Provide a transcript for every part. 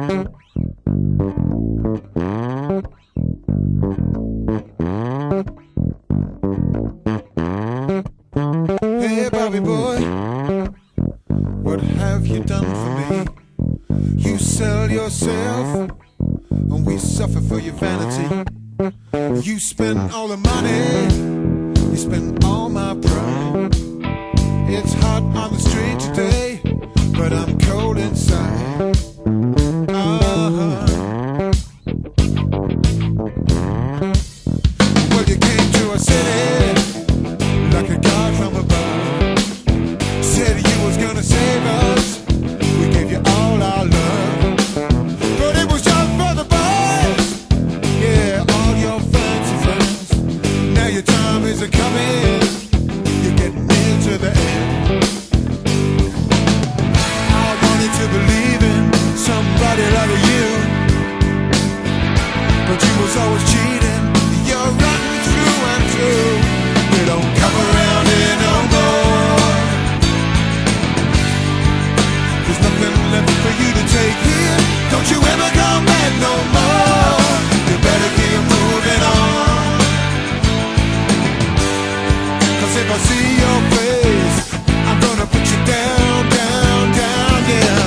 Hey, Bobby boy, what have you done for me? You sell yourself, and we suffer for your vanity. You spend all the money, you spend all my pride. It's hot on the street today, but I'm cold inside. Well, you came to our city like a god from above. Said you was gonna save us. We gave you all our love, but it was just for the boys. Yeah, all your fancy friends. Now your time isn't coming. You're getting near to the end. I wanted to believe in somebody like you, but you was always cheating. You're rotten through and through. You don't come around here no more. There's nothing left for you to take here. Don't you ever come back no more. You better keep moving on. 'Cause if I see your face, I'm gonna put you down, down, down, yeah.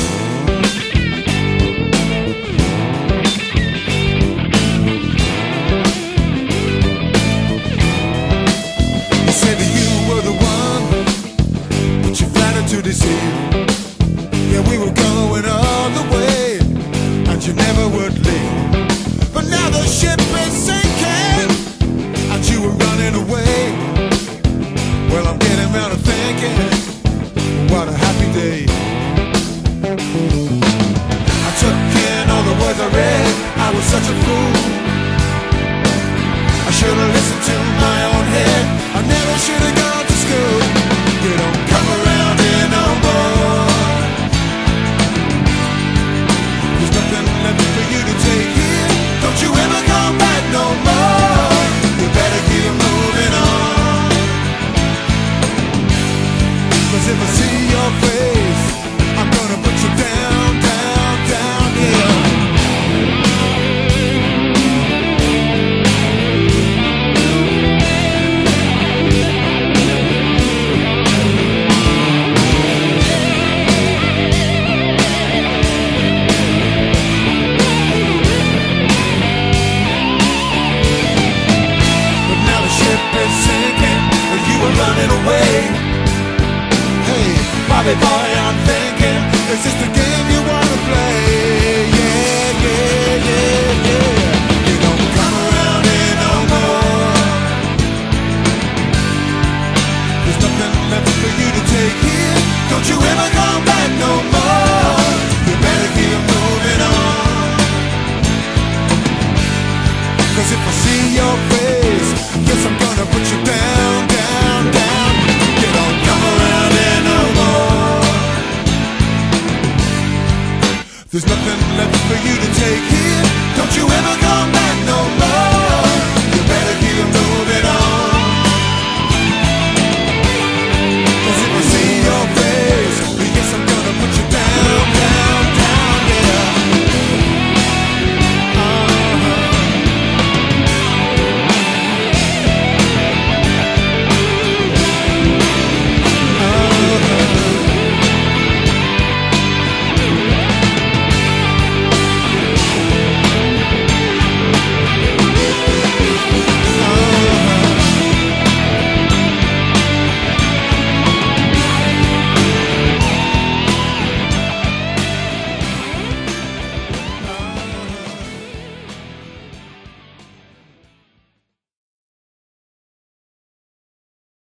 You said that you were the one, but you flattered to deceive. Yeah, we were going all the way, and you never would leave. But now the ship is sinking, and you were running away. Well, I'm getting round to thinking, what a happy day. I took in all the words I read, I was such a fool. I should've listened to my own head, I never should've gone to school. You don't come around here no more. There's nothing left for you to take here. Don't you ever come back no more. You better keep moving on. 'Cause if I see your face, I'm gonna put you down, down, down, yeah. But now the ship is sinking, and you were running away. Hey, Bobby boy, I'm thinking, is this the game you wanna play? Yeah, yeah, yeah, yeah. You don't come around here no more. There's nothing left for you to take here. Don't you ever come back no more. You better keep moving on. 'Cause if I see your face, guess I'm gonna put you down, down, down. You don't come around here no more. There's nothing left for you to take here. Don't you ever come back no